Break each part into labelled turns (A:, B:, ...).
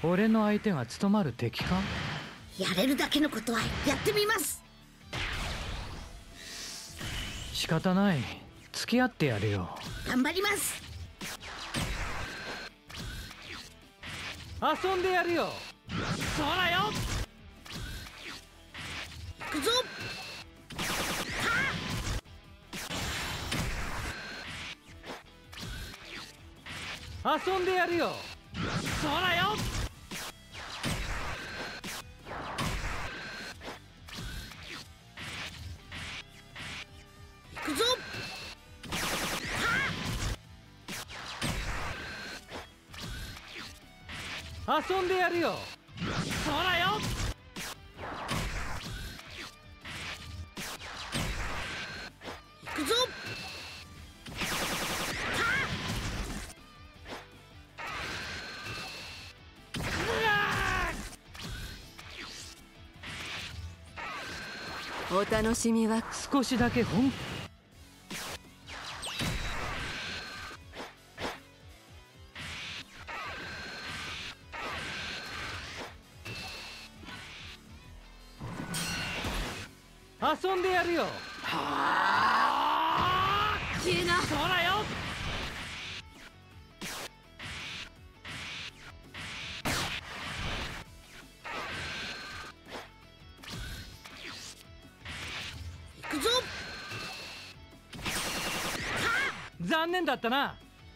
A: 俺の相手が務まる敵か？
B: やれるだけのことはやってみます。
A: 仕方ない、付き合ってやるよ。
B: 頑張ります。
A: 遊んでやるよ。そらよ。
B: 行くぞ。
A: 遊んでやるよ。そらよ。
B: 行くぞ。
A: 遊んでやるよ。そらよ。
B: 行くぞ。
C: お楽しみは
A: 少しだけ遊んでやるよ。はあ、
C: 消えな。
A: そらよ。
B: 行くぞ。
A: 残念だったな。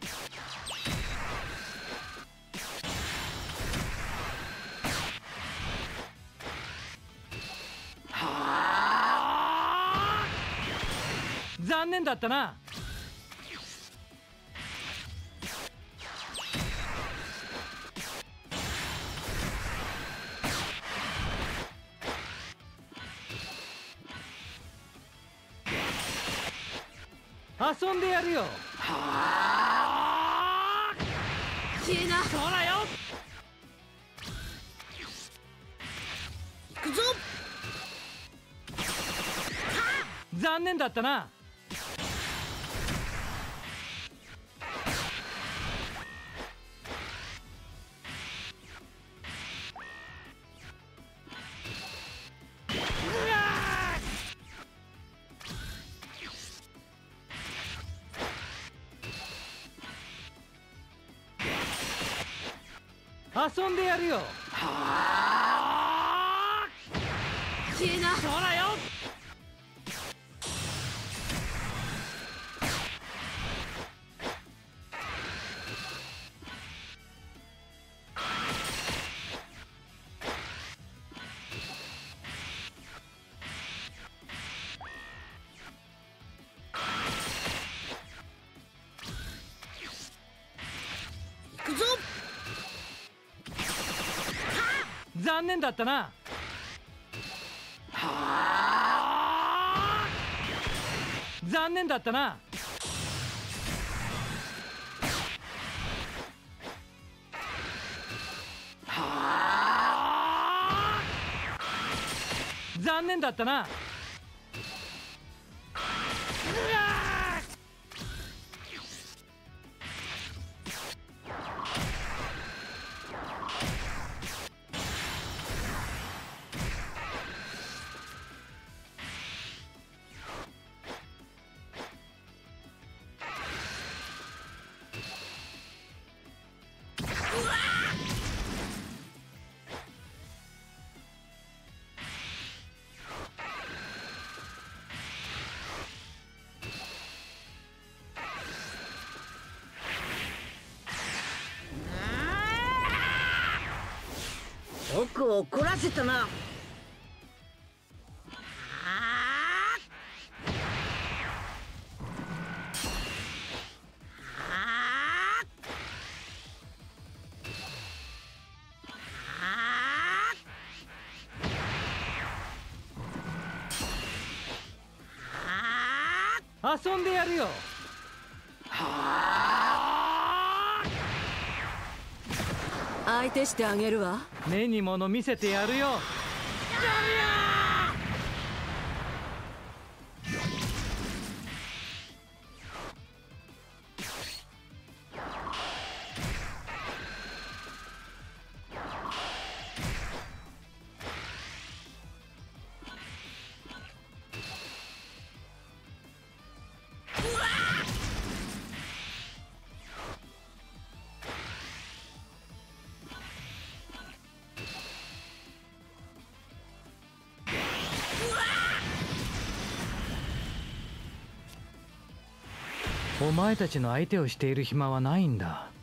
A: はあ、残念だったな。遊んでやるよ。はあ、
C: 消えな。
A: そらよ。
B: 行くぞ。
A: 残念だったな。遊んでやるよ。はあ、
C: 消えな。
A: そらよ。
B: 行くぞ。
A: 残念だったな。はあ、残念だったな。はあ、残念だったな。
B: 僕を怒らせたな。
A: 遊んでやるよ。はあ、
C: 相手してあげるわ。
A: 目に物見せてやるよ。 お前たちの相手をしている暇はないんだ。